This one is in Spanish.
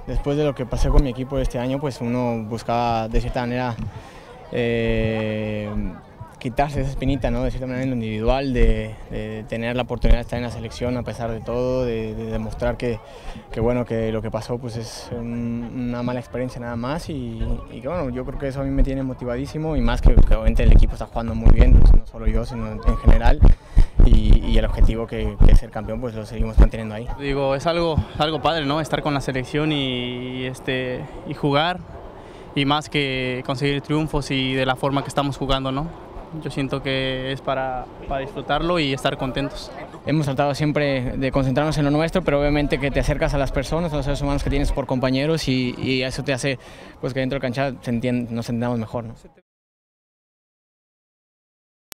después de lo que pasé con mi equipo este año, pues uno buscaba de cierta manera quitarse esa espinita, ¿no? De cierta manera en lo individual, de tener la oportunidad de estar en la selección a pesar de todo, de demostrar que bueno, que lo que pasó pues es una mala experiencia nada más y que bueno, yo creo que eso a mí me tiene motivadísimo y más que obviamente el equipo está jugando muy bien, no solo yo, sino en general. Y el objetivo que es ser campeón pues lo seguimos manteniendo ahí. Digo, es algo padre, ¿no? Estar con la selección y jugar y más que conseguir triunfos y de la forma que estamos jugando, ¿no? Yo siento que es para disfrutarlo y estar contentos. Hemos tratado siempre de concentrarnos en lo nuestro, pero obviamente que te acercas a las personas, a los seres humanos que tienes por compañeros y eso te hace pues que dentro de cancha nos entendamos mejor, ¿no?